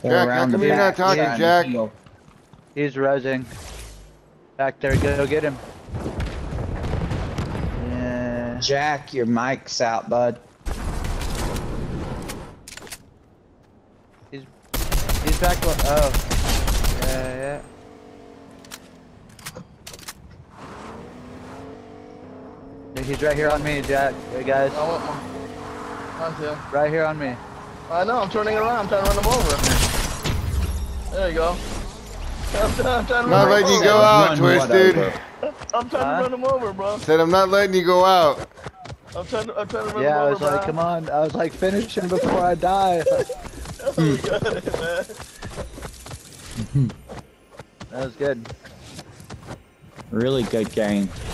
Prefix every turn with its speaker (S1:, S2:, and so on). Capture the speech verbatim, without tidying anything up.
S1: Or
S2: Jack, how
S1: around
S2: come
S1: the
S2: you're not
S1: back.
S2: talking,
S1: Yeah,
S2: Jack?
S1: heal.
S3: He's rezzing. Back there, go get him. Yeah.
S1: Jack, your mic's out, bud.
S3: He's he's back. Oh. Yeah, yeah. He's right here on me, Jack. Hey guys.
S4: I want my... I see him.
S3: Right here on me.
S4: I know, I'm turning around, I'm trying to run him over. There you go. I'm, trying, I'm trying to
S2: Not
S4: run
S2: letting
S4: him
S2: you go
S4: over.
S2: out,
S1: Run
S2: Twist,
S1: what
S2: dude.
S1: over?
S4: I'm trying
S3: Huh?
S4: to run him over, bro.
S2: Said I'm not letting you go out.
S4: I'm trying to, I'm trying to run
S3: Yeah, I
S4: him
S3: was
S4: over,
S3: like,
S4: bro.
S3: come on. I was like, finish him before I die.
S4: You got it, man.
S3: That was good.
S1: Really good game.